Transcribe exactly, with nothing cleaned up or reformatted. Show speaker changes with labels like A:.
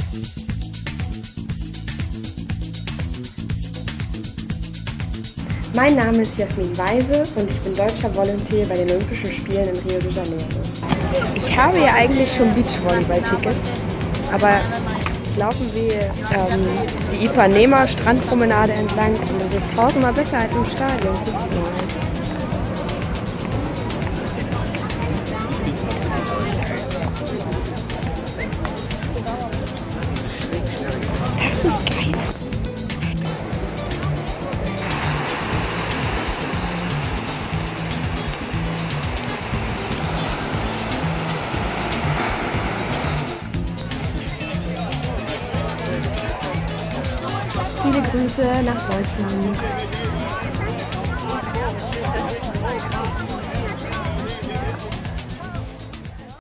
A: Mein Name ist Jasmin Weise und ich bin deutscher Volunteer bei den Olympischen Spielen in Rio de Janeiro. Ich habe ja eigentlich schon Beachvolleyball-Tickets, aber laufen wir ähm, die Ipanema-Strandpromenade entlang und das ist tausendmal besser als im Stadion. Guck mal. Das ist geil. Viele Grüße nach Deutschland.